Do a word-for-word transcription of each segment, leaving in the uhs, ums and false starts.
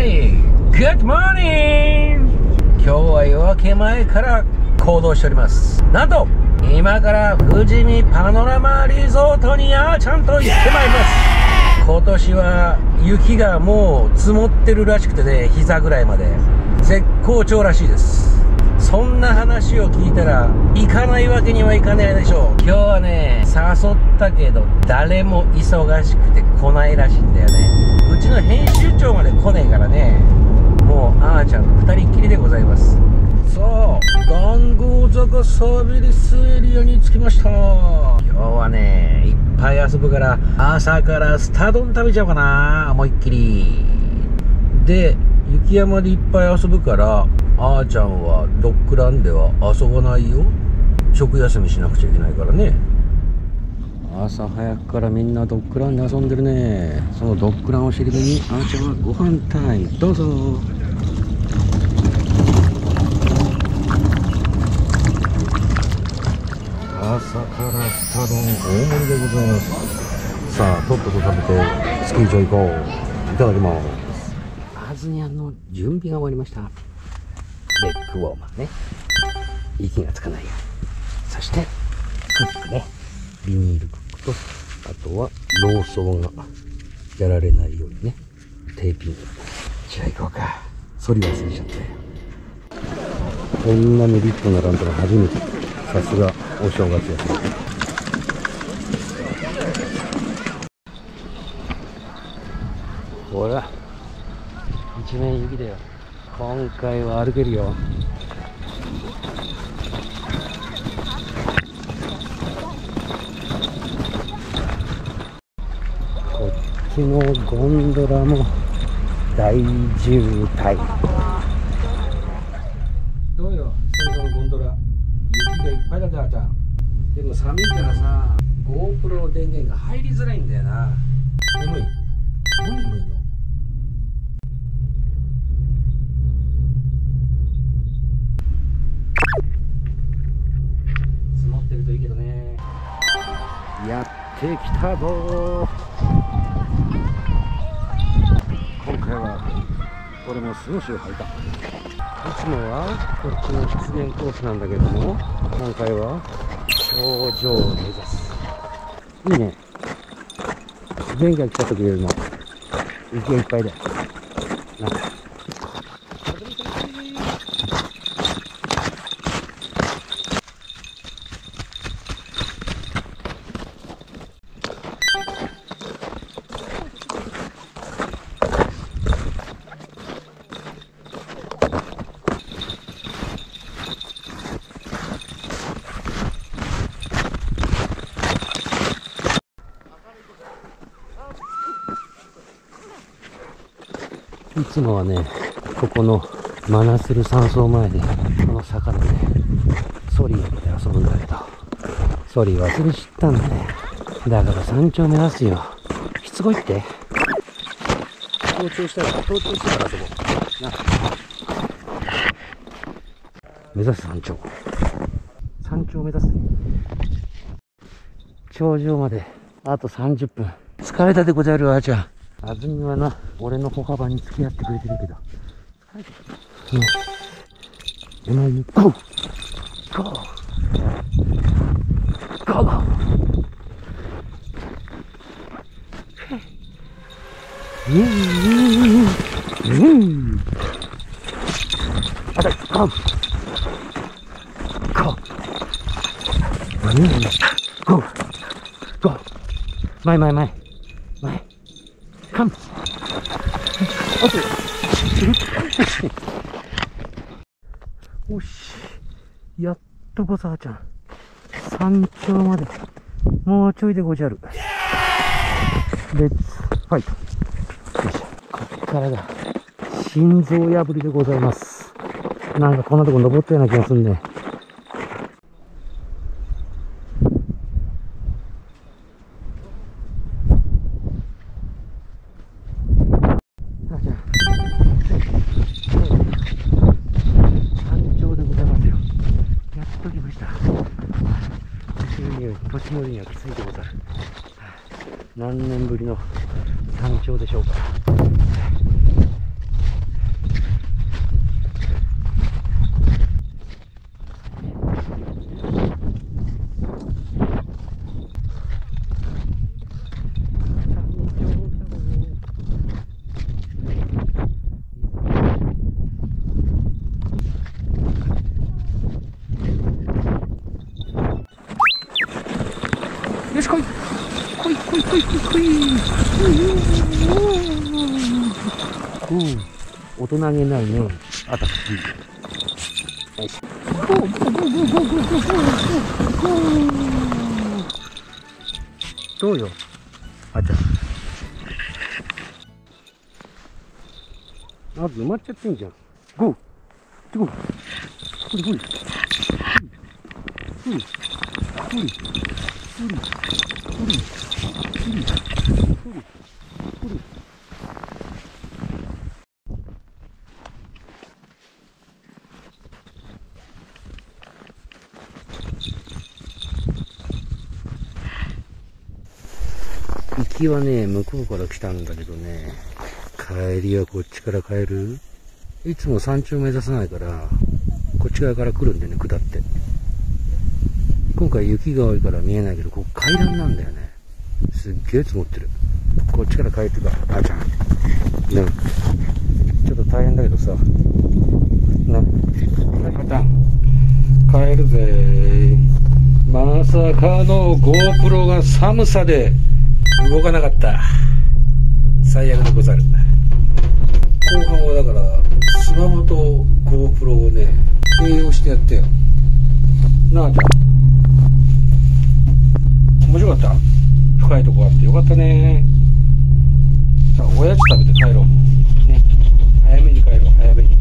Hey! Good morning! 今日は夜明け前から行動しております。なんと今から富士見パノラマリゾートにあーちゃんと行ってまいります。今年は雪がもう積もってるらしくてね、膝ぐらいまで絶好調らしいです。そんな話を聞いたら行かないわけにはいかないでしょう。今日はね誘ったけど誰も忙しくて来ないらしいんだよね。うちの編集長まで来ねえからね、もうあーちゃんと二人っきりでございます。そう談合坂サービスエリアに着きました。今日はねいっぱい遊ぶから朝からスタ丼食べちゃおうかな、思いっきりで。雪山でいっぱい遊ぶからあーちゃんはドッグランでは遊ばないよ。食休みしなくちゃいけないからね。朝早くからみんなドッグランで遊んでるね。そのドッグランを知り目にあーちゃんはご飯タイムどうぞ。朝からスタ丼大盛りでございます。さあとっとと食べてスキー場行こう。いただきます。アズニャンの準備が終わりました。レッグウォーマーね、息がつかないように。そしてクックね、ビニールクックと、あとはローソーがやられないようにね、テーピング。じゃあ行こうか。そり忘れちゃったよ。こんなにリット並んだの初めて。さすがお正月や。ほら一面雪だよ。今回は歩けるよ。こっちのゴンドラも大渋滞。どうよ最初のゴンドラ、雪がいっぱいだってあーちゃん。でも寒いからさ GoPro の電源が入りづらいんだよな。眠い。何眠いの。やってきたぞ。今回は俺もスノーシュー履いた。いつもはこっちの湿原コースなんだけども、今回は頂上を目指す。いいね。前回来た時よりも雪がいっぱいでなんかいつもはね、ここのマナスル山荘前で、この坂でね、ソリーで遊ぶんだけど、ソリー忘れちったんだね。だから山頂目指すよ。しつこいって。登頂したら、登頂したら遊ぼう。な。目指す山頂。山頂目指すね。頂上まで、あとさんじゅっぷん。疲れたでござるわ、あーちゃん。あずみはな、俺の歩幅に付き合ってくれてるけど、疲れてる。ね。エマユ、ゴーゴーゴーゴーうんうんうんあたり、ゴーゴーうんゴーゴー前前前前カムオッよし、やっとこさあちゃん山頂までもうちょいでごじゃる。レッツファイト。よいしょ、こっからが心臓破りでございます。なんかこんなとこ登ったような気がするね。星野にはきついでござる。何年ぶりの山頂でしょうか。 うん、大人げないね。あた。よし。どうよ。あちゃ。あ、埋まっちゃってんじゃん。ゴー。ゴー。ほりほり。ほり。ほり。ほり。ほり。ほり。ほり。ほり。行きはね、向こうから来たんだけどね、帰りはこっちから帰る。いつも山頂目指さないから、こっち側から来るんでね、下って。今回雪が多いから見えないけど、ここ階段なんだよね。すっげえ積もってる。こっちから帰ってか、あーちゃん。な、ちょっと大変だけどさ。な、パターン。帰るぜー。まさかの GoPro が寒さで動かなかった。最悪でござる。後半はだからスマホと GoPro をね併用してやったよなあちゃん。面白かった？深いとこあってよかったね。さあおやつ食べて帰ろうね。早めに帰ろう、早めに。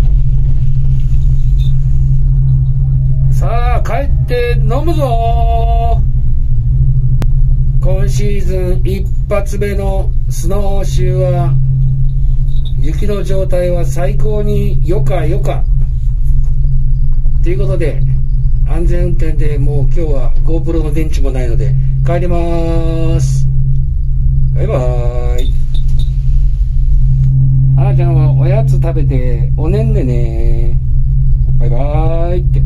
さあ帰って飲むぞー。今シーズン一発目のスノーシューは雪の状態は最高によかよかということで、安全運転でもう今日は GoPro の電池もないので帰りまーす。バイバーイ。あーちゃんはおやつ食べておねんねね。バイバーイって。